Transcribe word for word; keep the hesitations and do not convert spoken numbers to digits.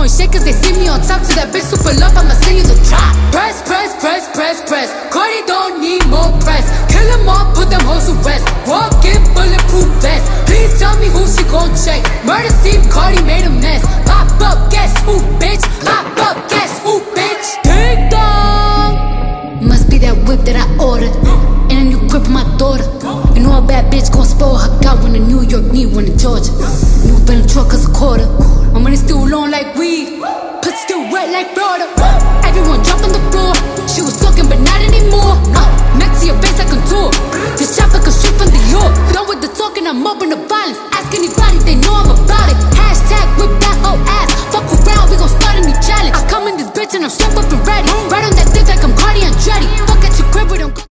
throwing shit cause they see me on top. To that bitch super love, I'ma send you the drop. Press, press, press, press, press. Cardi don't need more press. Kill them all, put them hoes to rest. Walk in bulletproof vest. Please tell me who she gon' check. Murder scene, Cardi made a mess. Pop up, guess who, bitch? Pop up, guess who, bitch? Ding dong. Must be that whip that I ordered, and a new grip on my daughter. You know a bad bitch gon' spoil her. Got one in New York, need one in Georgia. New Bentley truck is a quarter. My money still long like weed, pussy still wet like water. Everyone drop on the floor. She was talking but not anymore. uh, Max to your face like a tour. This chopper can shoot from the York. Done with the talking, I'm open to violence. Ask anybody, they know I'm about it. Hashtag whip that whole ass. Fuck around, we gon' start a new challenge. I come in this bitch and I'm strapped up and ready. Right on that dick like I'm Cardi and Dreddy. Fuck at your crib, we don't